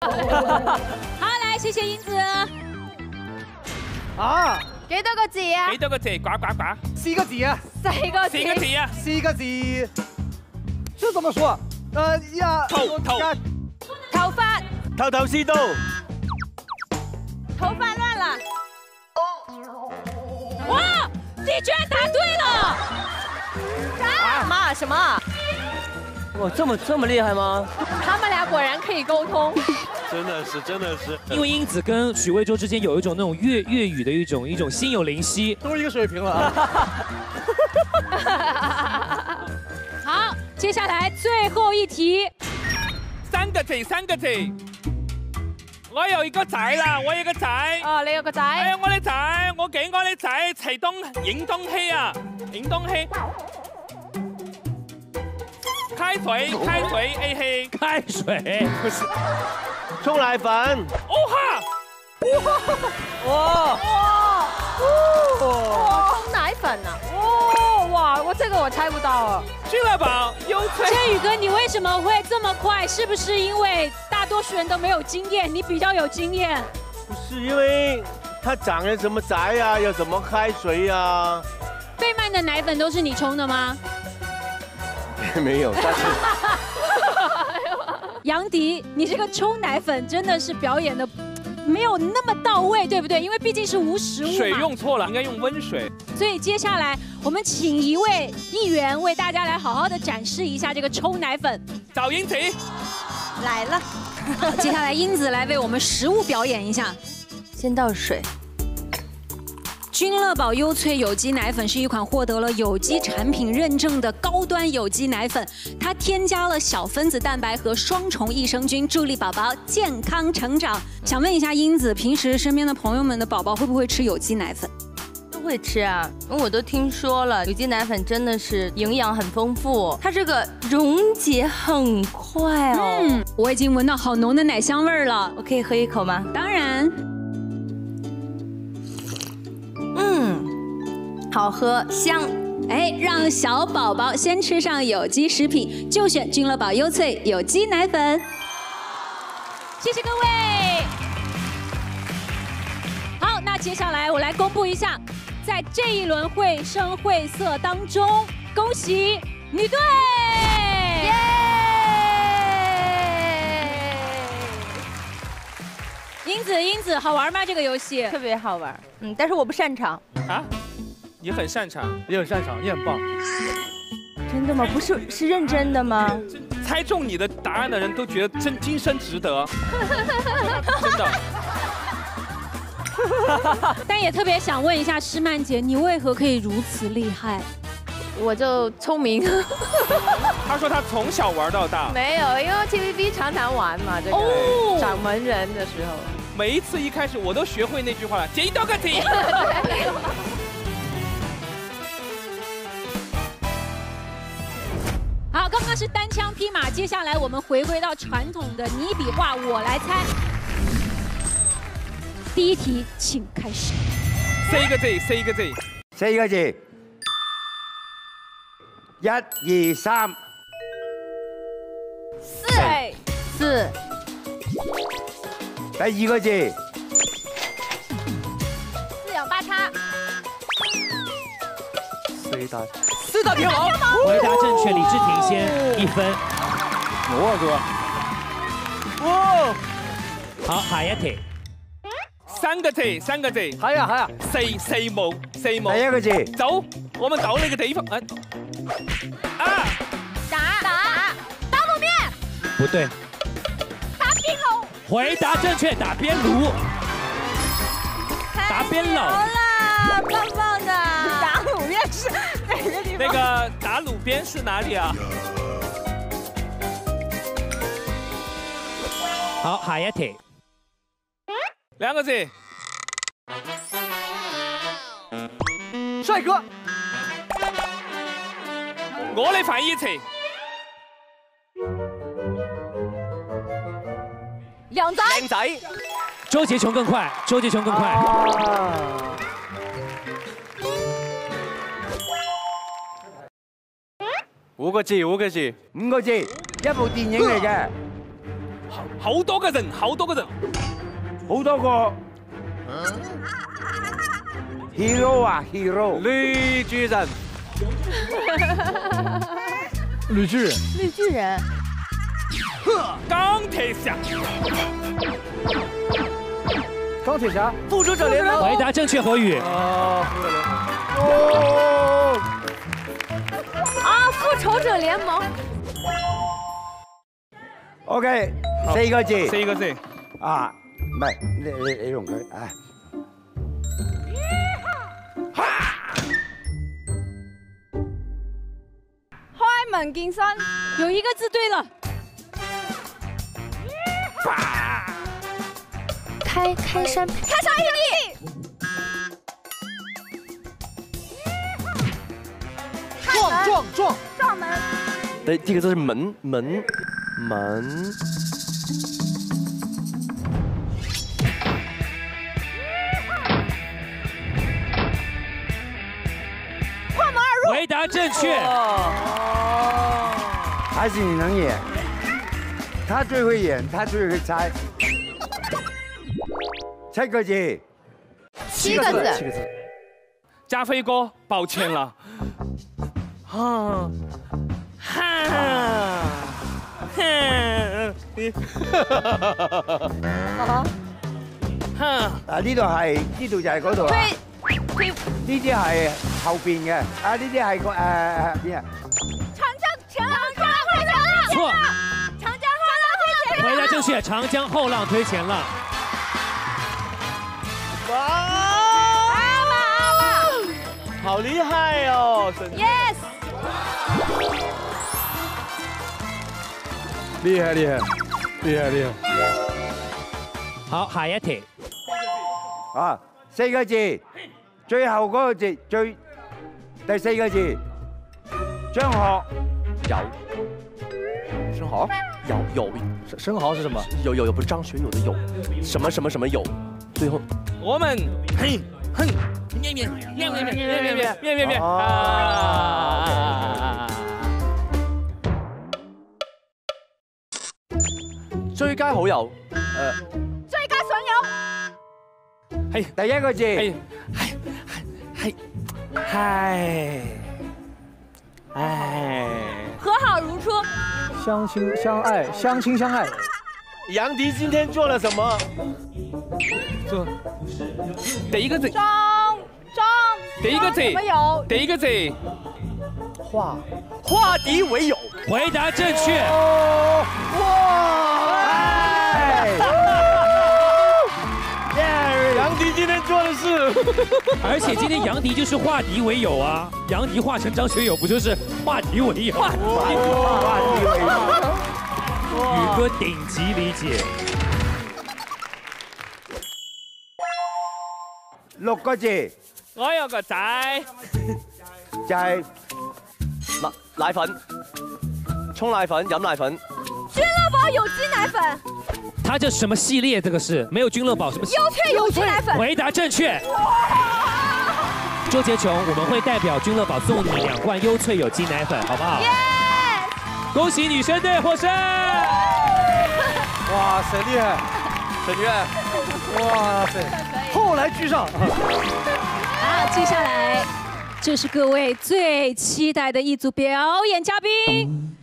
好，来，谢谢英子。 啊， 幾多個字啊？ 幾多個字？呱呱呱。 四個字啊， 4個字。 4個字啊。 四個字，這怎麼說？ 頭髮。 頭頭是道。 頭髮亂了。 哇，你居然答对了！ 媽什麼？ 哇，這麼厲害嗎？ 他們倆果然可以溝通。 真的是。 因為英子跟許魏洲之間有一種那種粵語的一種心有靈犀， 都是一個水平了啊。 好，接下來最後一題。 三個字。我有一個仔啦，我有個仔。 哦，你有個仔。 哎呀，我的仔，我給我的仔齊影東西啊，影東西。開水 A 氣。 開水。 不是。 沖奶粉。 哦哈！ 哇！沖奶粉啊！哇！這個我猜不到啊。 俱樂寶優萃。 振宇哥，你為什麼會這麼快？是不是因為大多數人都沒有經驗，你比較有經驗？ 不是因為它長了什麼仔啊，要怎麼開水啊？ 貝曼的奶粉都是你沖的嗎？ 沒有，但是。 楊迪，你這個沖奶粉真的是表演的沒有那麼到位，對不對？因為畢竟是無實物嘛。 水用錯了，應該用溫水。 所以接下來我們請一位議員為大家來好好的展示一下這個沖奶粉。 找英子來了。 接下來英子來為我們實物表演一下。 先倒水。 君樂寶優萃有機奶粉是一款獲得了有機產品認證的高端有機奶粉，它添加了小分子蛋白和雙重益生菌，助力寶寶健康成長。想問一下英子，平時身邊的朋友們的寶寶會不會吃有機奶粉？ 都會吃啊，因為我都聽說了，有機奶粉真的是營養很豐富，它這個溶解很快哦。 我已經聞到好濃的奶香味了， 我可以喝一口嗎？ 當然。 好喝香， 哎，讓小寶寶先吃上有機食品，就選君樂寶優萃有機奶粉。謝謝各位。好，那接下來我來公布一下，在這一輪繪聲繪色當中，恭喜女隊！耶！英子，好玩嗎？這個遊戲特別好玩，但是我不擅長啊。你很擅長， 你很擅長，你很棒。 真的嗎？不是，是認真的嗎？ 猜中你的答案的人都覺得真今生值得，真的。 但也特別想問一下詩曼姐，你為何可以如此厲害？ 我就聰明。 他說他從小玩到大。 沒有，因為 TVB 常常玩嘛，這個掌門人的時候。 每一次一開始我都學會那句話了，幾多個字？ 好，剛剛是單槍匹馬，接下來我們回歸到傳統的你比劃我來猜。第一題，請開始。 四個字。 1、2、3。 四。 第二個字。 四仰八叉。 四大天王。 回答正確，李治廷先1分。 我啊哥。 哇！ 好，Hayate。 三個字。 係啊。 四毛。 第一個字。 走，我們找那個地方。啊！ 打滷麵。 不對。 打邊爐。 回答正確，打邊爐。打邊爐。 好啦，棒棒的。打滷麵是哪個地方？ 那個打滷邊是哪裡啊？ 好，Hayate。 兩個字。 帥哥。 我嚟反義詞。 靚仔。 周杰瓊更快。 5個字，一部電影嚟嘅。 好多個人，好多個人。 好多個 hero 啊 hero， 绿巨人，绿巨人， 绿巨人， 鋼鐵俠， 钢铁侠，复仇者联盟。 回答正确，何宇。 复仇者聯盟。 OK， 4個字 4個字。 啊，唔係你用佢啊。 開門見山， 有一个字对了， 開山闢地， 撞门。 对，第一个字是门。 回答正确。 还是你能演，他最會演，他最會猜。7個字 7個字。 7個字。 加菲哥，抱歉了。 啊，呢度就係嗰度啊。呢啲係後邊嘅，啊呢啲係個邊啊？ 错。回答正确，长江后浪推前浪。 好厲害哦！ Yes。 厉害厉害厉害厉害！ 好，下一題。 啊，4個字，最後嗰個字第4個字，張學友，生蚝有生蚝是什么？ 有不是张学友的有，什么有，最后我們面啊！ 最佳好友， 最佳損友， 第1個字， 和好如初， 相亲相爱，相亲相爱。 杨迪今天做了什麼？ 做第一個字， 張第一個字，第一個字， 化敌為友。 回答正确。 杨迪今天做的事， 而且今天杨迪就是化敌为友啊，杨迪化成张学友不就是化敌為友？ 化敌為友。 宇哥頂級理解。 6個字， 我有個仔， 就係奶粉，沖奶粉，飲奶粉。 君樂寶有機奶粉， 他这什么系列？这个是没有君乐宝什么？ 優萃有機奶粉。 回答正确。周杰琼，我们会代表君乐宝送你2罐优萃有机奶粉，好不好？ 恭喜女生队获胜！ 哇塞，厉害！ 沈月， 哇塞，后来居上。 好，接下来就是各位最期待的一组表演嘉宾。